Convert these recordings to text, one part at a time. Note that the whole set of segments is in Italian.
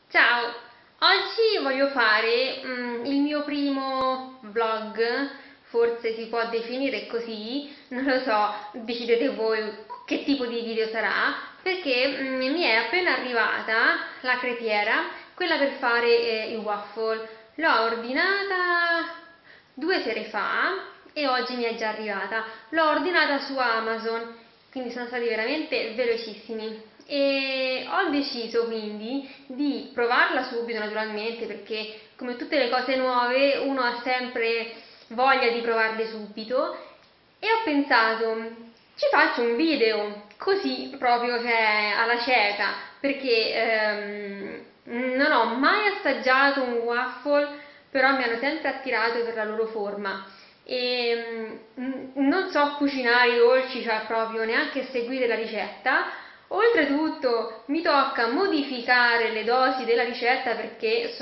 Ciao, oggi voglio fare il mio primo vlog, forse si può definire così, non lo so, decidete voi che tipo di video sarà, perché mi è appena arrivata la crepiera, quella per fare i waffle. L'ho ordinata 2 sere fa e oggi mi è già arrivata. L'ho ordinata su Amazon, quindi sono stati veramente velocissimi. E ho deciso quindi di provarla subito, naturalmente, perché come tutte le cose nuove uno ha sempre voglia di provarle subito, e ho pensato ci faccio un video così proprio, cioè alla cieca, perché non ho mai assaggiato un waffle, però mi hanno sempre attirato per la loro forma e non so cucinare i dolci, cioè proprio neanche seguire la ricetta. Oltretutto mi tocca modificare le dosi della ricetta perché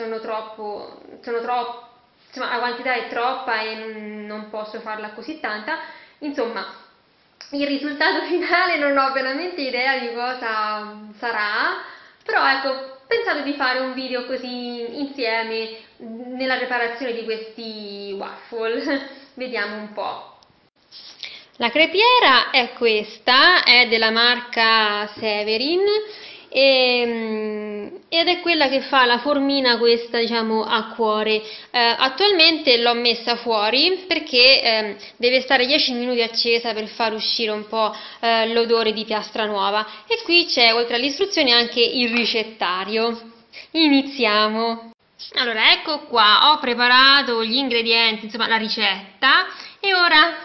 insomma la quantità è troppa e non posso farla così tanta. Insomma, il risultato finale non ho veramente idea di cosa sarà, però ecco, ho pensato di fare un video così insieme nella preparazione di questi waffle. Vediamo un po'. La crepiera è questa, è della marca Severin ed è quella che fa la formina questa, diciamo, a cuore. Attualmente l'ho messa fuori perché deve stare 10 minuti accesa per far uscire un po' l'odore di piastra nuova. E qui c'è, oltre alle istruzioni, anche il ricettario. Iniziamo! Allora, ecco qua, ho preparato gli ingredienti, insomma la ricetta, e ora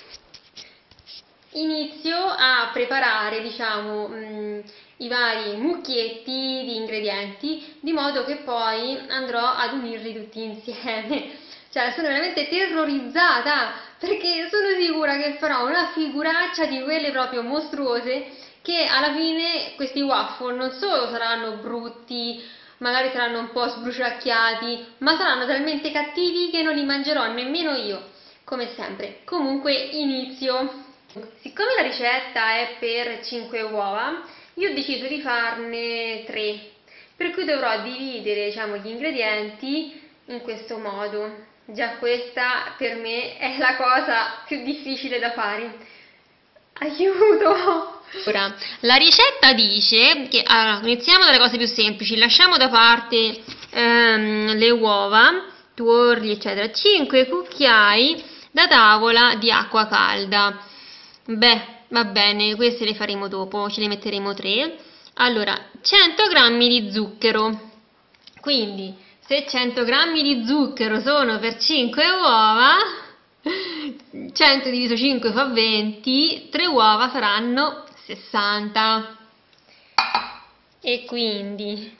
inizio a preparare, diciamo, i vari mucchietti di ingredienti, di modo che poi andrò ad unirli tutti insieme. Cioè, sono veramente terrorizzata, perché sono sicura che farò una figuraccia di quelle proprio mostruose, che alla fine questi waffle non solo saranno brutti, magari saranno un po' sbruciacchiati, ma saranno talmente cattivi che non li mangerò nemmeno io, come sempre. Comunque inizio. Siccome la ricetta è per 5 uova, io ho deciso di farne 3, per cui dovrò dividere, diciamo, gli ingredienti in questo modo. Già questa per me è la cosa più difficile da fare. Aiuto! Ora, la ricetta dice che, iniziamo dalle cose più semplici, lasciamo da parte le uova, tuorli eccetera, 5 cucchiai da tavola di acqua calda. Beh, va bene, queste le faremo dopo, ce ne metteremo 3. Allora, 100 grammi di zucchero, quindi se 100 grammi di zucchero sono per 5 uova, 100 diviso 5 fa 20, 3 uova saranno 60. E quindi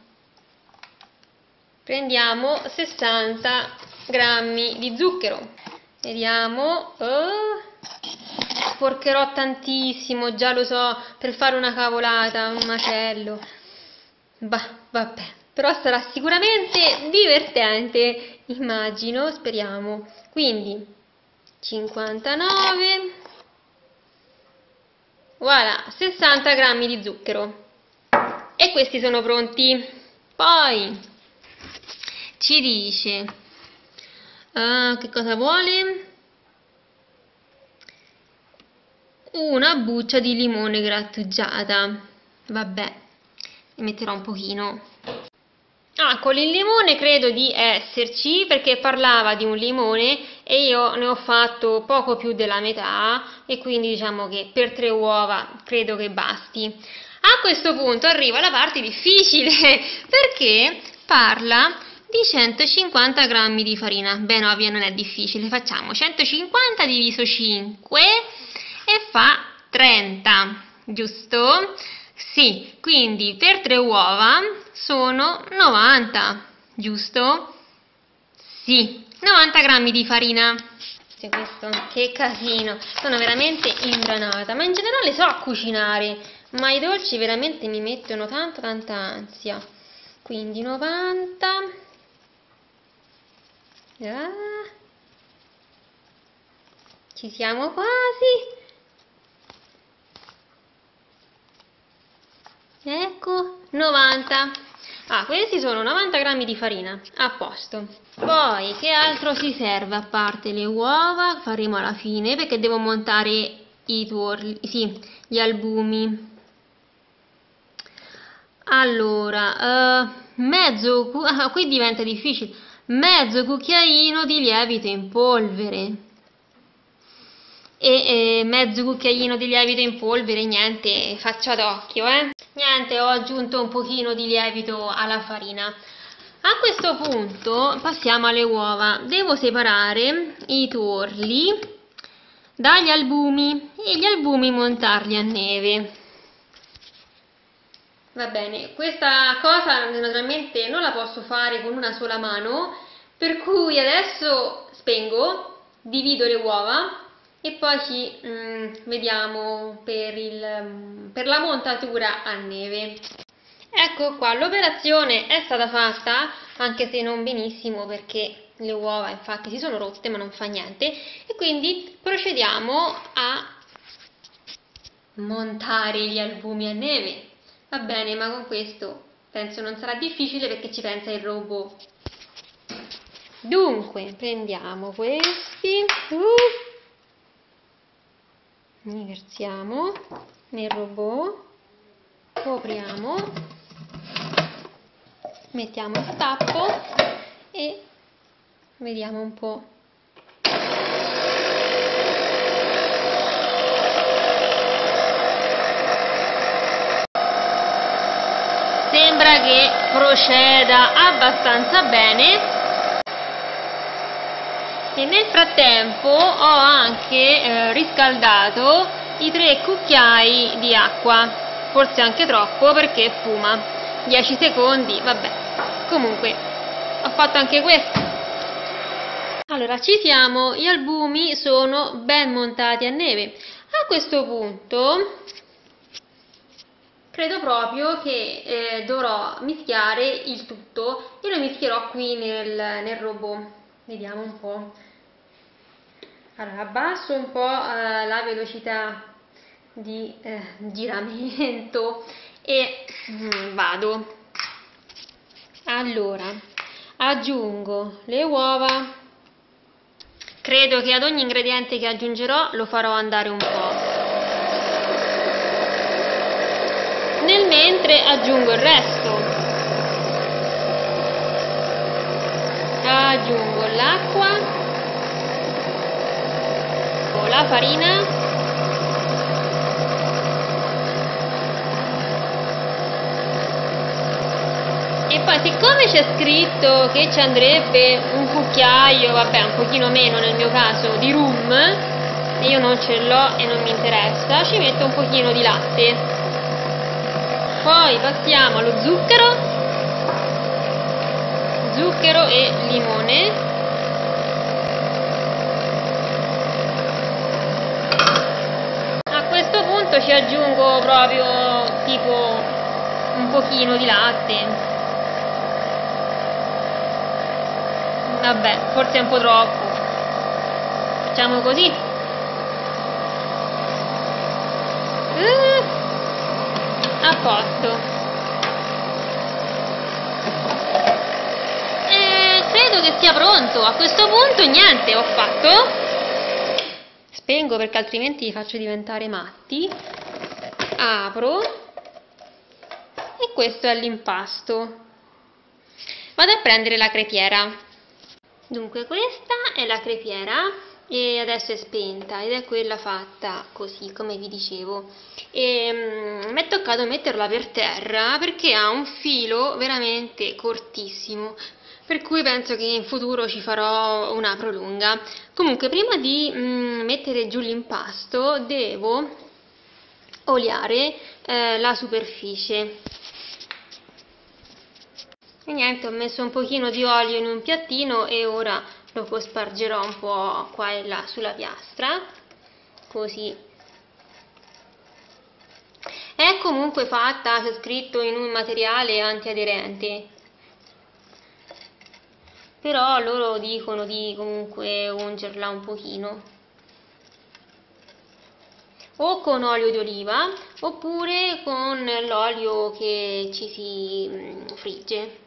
prendiamo 60 grammi di zucchero. Vediamo, sporcherò tantissimo, già lo so, per fare una cavolata, un macello. Bah, vabbè, però sarà sicuramente divertente, immagino, speriamo. Quindi 59, voilà, 60 grammi di zucchero. E questi sono pronti. Poi ci dice che cosa vuole? Una buccia di limone grattugiata. Vabbè, ne metterò un pochino. Con il limone credo di esserci, perché parlava di un limone e io ne ho fatto poco più della metà, e quindi diciamo che per 3 uova credo che basti. A questo punto arriva la parte difficile, perché parla di 150 grammi di farina. Beh, no, via, non è difficile, facciamo 150 diviso 5 e fa 30, giusto? Sì, quindi per 3 uova sono 90, giusto? Sì, 90 grammi di farina. Questo, che casino, sono veramente imbranata, ma in generale so cucinare, ma i dolci veramente mi mettono tanta ansia. Quindi 90, ci siamo quasi. Ecco, 90. Questi sono 90 grammi di farina, a posto. Poi che altro si serve a parte le uova? Faremo alla fine perché devo montare i tuorli, sì, gli albumi. Allora, qui diventa difficile, mezzo cucchiaino di lievito in polvere e mezzo cucchiaino di lievito in polvere, niente, faccia d'occhio, Niente, ho aggiunto un pochino di lievito alla farina. A questo punto passiamo alle uova. Devo separare i tuorli dagli albumi e gli albumi montarli a neve. Va bene, questa cosa naturalmente non la posso fare con una sola mano, per cui adesso spengo, divido le uova e poi ci vediamo per la montatura a neve. Ecco qua, l'operazione è stata fatta, anche se non benissimo perché le uova infatti si sono rotte, ma non fa niente, e quindi procediamo a montare gli albumi a neve. Va bene, ma con questo penso non sarà difficile perché ci pensa il robot. Dunque, prendiamo questi, li versiamo nel robot, copriamo, mettiamo il tappo e vediamo un po'. Sembra che proceda abbastanza bene e nel frattempo ho anche riscaldato i 3 cucchiai di acqua, forse anche troppo perché fuma. 10 secondi, vabbè, comunque ho fatto anche questo. Allora, ci siamo, gli albumi sono ben montati a neve. A questo punto credo proprio che dovrò mischiare il tutto e lo mischierò qui nel robot. Vediamo un po'. Allora, abbasso un po' la velocità di giramento e vado. Allora, aggiungo le uova. Credo che ad ogni ingrediente che aggiungerò lo farò andare un po'. Nel mentre aggiungo il resto. Aggiungo l'acqua, la farina e poi, siccome c'è scritto che ci andrebbe un cucchiaio, vabbè un pochino meno nel mio caso, di rum, e io non ce l'ho e non mi interessa, ci metto un pochino di latte. Poi passiamo allo zucchero e limone. A questo punto ci aggiungo proprio tipo un pochino di latte. Vabbè, forse è un po' troppo. Facciamo così. A posto. Credo che sia pronto. A questo punto niente, ho fatto. Spengo perché altrimenti li faccio diventare matti. Apro e questo è l'impasto. Vado a prendere la crepiera. Dunque questa è la crepiera e adesso è spenta ed è quella fatta così come vi dicevo, e mi è toccato metterla per terra perché ha un filo veramente cortissimo, per cui penso che in futuro ci farò una prolunga. Comunque prima di mettere giù l'impasto devo oliare la superficie. E niente, ho messo un pochino di olio in un piattino e ora lo cospargerò un po' qua e là sulla piastra, così. È comunque fatta, c'è scritto, in un materiale antiaderente, però loro dicono di comunque ungerla un pochino. o con olio di oliva oppure con l'olio che ci si frigge.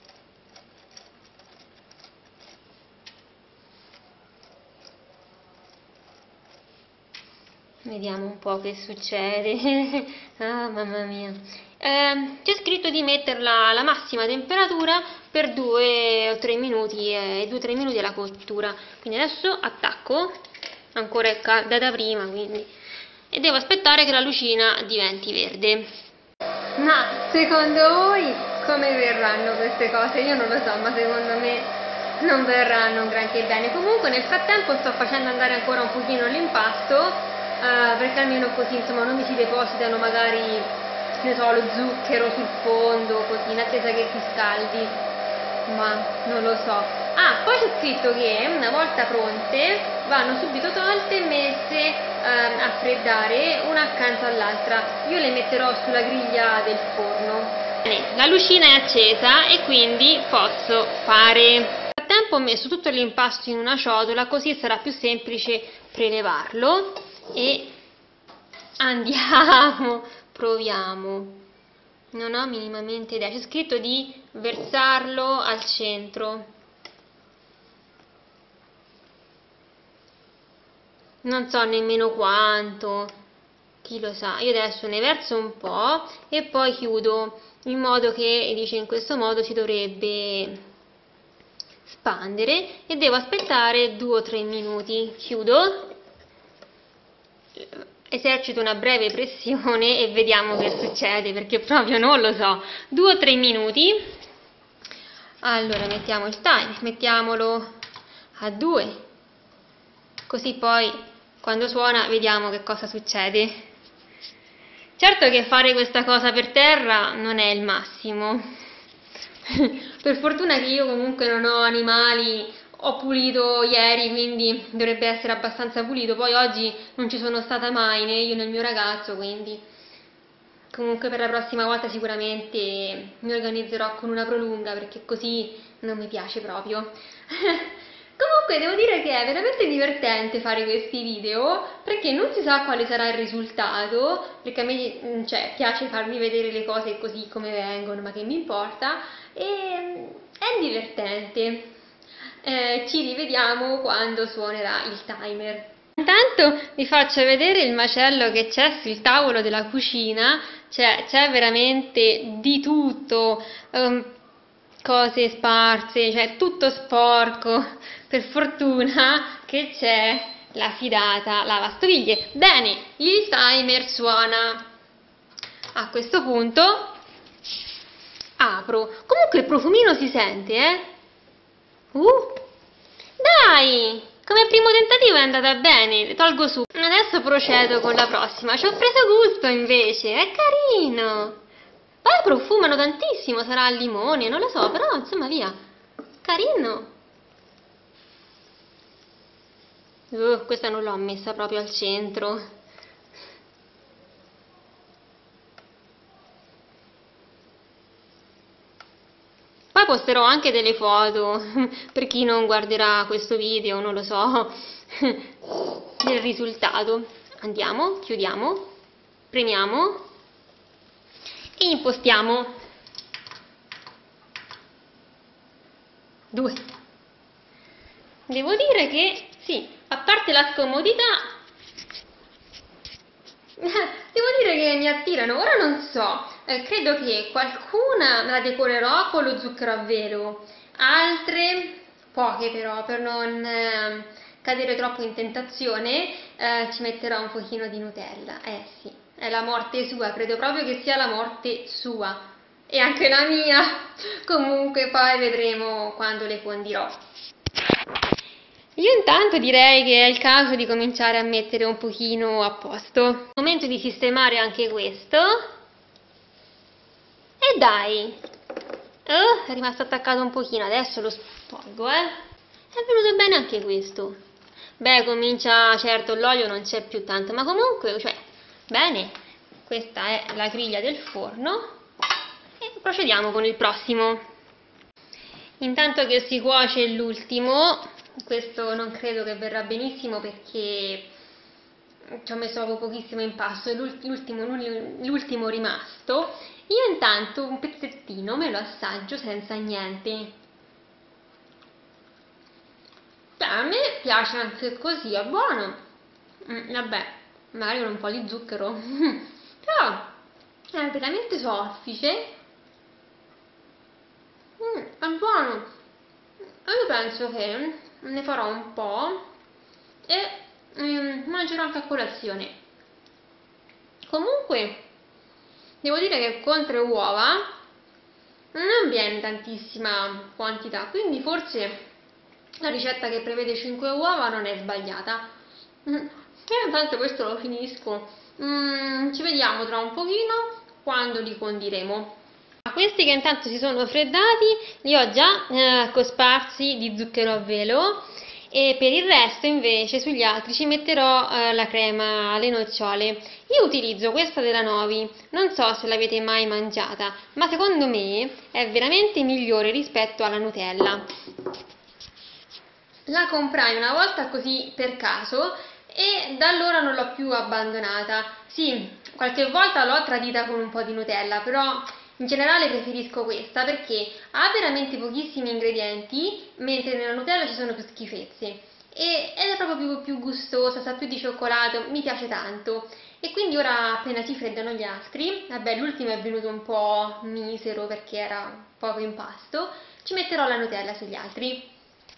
Vediamo un po' che succede. Ah, mamma mia. C'è scritto di metterla alla massima temperatura per 2 o 3 minuti e 2-3 minuti alla cottura. Quindi adesso attacco, ancora è calda da prima, quindi, e devo aspettare che la lucina diventi verde. Ma secondo voi come verranno queste cose? Io non lo so, ma secondo me non verranno granché bene. Comunque nel frattempo sto facendo andare ancora un pochino l'impasto, perché almeno così insomma non mi si depositano magari, ne so, lo zucchero sul fondo, così in attesa che si scaldi, ma non lo so. Ah, poi c'è scritto che una volta pronte vanno subito tolte e messe a freddare una accanto all'altra. Io le metterò sulla griglia del forno. Bene, la lucina è accesa e quindi posso fare. Nel frattempo ho messo tutto l'impasto in una ciotola, così sarà più semplice prelevarlo. E andiamo, proviamo. Non ho minimamente idea, c'è scritto di versarlo al centro. Non so nemmeno quanto, chi lo sa. Io adesso ne verso un po' e poi chiudo, in modo che, dice, in questo modo si dovrebbe spandere, e devo aspettare 2 o 3 minuti. Chiudo, esercito una breve pressione e vediamo che succede, perché proprio non lo so. 2 o 3 minuti. Allora mettiamo il timer, mettiamolo a 2, così poi quando suona vediamo che cosa succede. Certo che fare questa cosa per terra non è il massimo. Per fortuna che io comunque non ho animali. Ho pulito ieri, quindi dovrebbe essere abbastanza pulito. Poi oggi non ci sono stata mai, né io né il mio ragazzo, quindi comunque per la prossima volta sicuramente mi organizzerò con una prolunga, perché così non mi piace proprio. Comunque devo dire che è veramente divertente fare questi video, perché non si sa quale sarà il risultato, perché a me piace farvi vedere le cose così come vengono, ma che mi importa, e è divertente. Ci rivediamo quando suonerà il timer. Intanto vi faccio vedere il macello che c'è sul tavolo della cucina. C'è veramente di tutto, cose sparse, cioè tutto sporco. Per fortuna che c'è la fidata lavastoviglie. Bene, il timer suona. A questo punto apro. Comunque il profumino si sente, Dai! Come primo tentativo è andata bene, tolgo su. Adesso procedo con la prossima. Ci ho preso gusto invece, è carino. Poi profumano tantissimo, sarà al limone, non lo so, però insomma via. Carino. Questa non l'ho messa proprio al centro. Poi posterò anche delle foto per chi non guarderà questo video, non lo so, del risultato. Andiamo, chiudiamo, premiamo e impostiamo. 2. Devo dire che sì, a parte la scomodità, devo dire che mi attirano. Ora non so, credo che qualcuna la decorerò con lo zucchero a velo, altre, poche però, per non cadere troppo in tentazione, ci metterò un pochino di Nutella. Sì, è la morte sua, credo proprio che sia la morte sua, e anche la mia. Comunque poi vedremo quando le condirò. Io intanto direi che è il caso di cominciare a mettere un pochino a posto. Momento di sistemare anche questo. E dai! È rimasto attaccato un pochino, adesso lo tolgo, È venuto bene anche questo. Beh, comincia, certo, l'olio non c'è più tanto, ma comunque, bene. Questa è la griglia del forno. E procediamo con il prossimo. Intanto che si cuoce l'ultimo, questo non credo che verrà benissimo perché ci ho messo proprio pochissimo impasto, è l'ultimo rimasto. Io intanto un pezzettino me lo assaggio senza niente. Beh, a me piace anche così, è buono. Vabbè, magari con un po' di zucchero. Però è veramente soffice. È buono. Io penso che ne farò un po' e mangerò anche a colazione. Comunque, devo dire che con 3 uova non viene tantissima quantità, quindi forse la ricetta che prevede 5 uova non è sbagliata. E intanto questo lo finisco. Ci vediamo tra un pochino quando li condiremo. Questi che intanto si sono freddati li ho già cosparsi di zucchero a velo e per il resto invece sugli altri ci metterò la crema alle nocciole. Io utilizzo questa della Novi, non so se l'avete mai mangiata, ma secondo me è veramente migliore rispetto alla Nutella. La comprai una volta così per caso e da allora non l'ho più abbandonata. Sì, qualche volta l'ho tradita con un po' di Nutella, però in generale preferisco questa perché ha veramente pochissimi ingredienti, mentre nella Nutella ci sono più schifezze. Ed è proprio più gustosa, sa più di cioccolato, mi piace tanto. E quindi ora appena si freddano gli altri, vabbè l'ultimo è venuto un po' misero perché era poco impasto, ci metterò la Nutella sugli altri.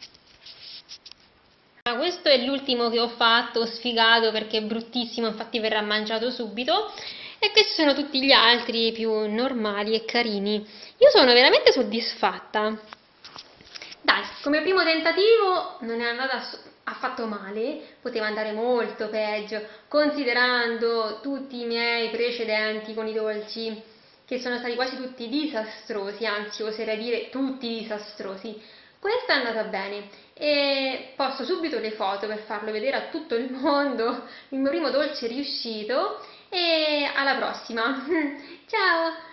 Questo è l'ultimo che ho fatto, sfigato perché è bruttissimo, infatti verrà mangiato subito. E questi sono tutti gli altri più normali e carini. Io sono veramente soddisfatta. Dai, come primo tentativo non è andata affatto male, poteva andare molto peggio, considerando tutti i miei precedenti con i dolci, che sono stati quasi tutti disastrosi, anzi oserei dire tutti disastrosi. Questa è andata bene e posto subito le foto per farlo vedere a tutto il mondo, il mio primo dolce riuscito e alla prossima. Ciao!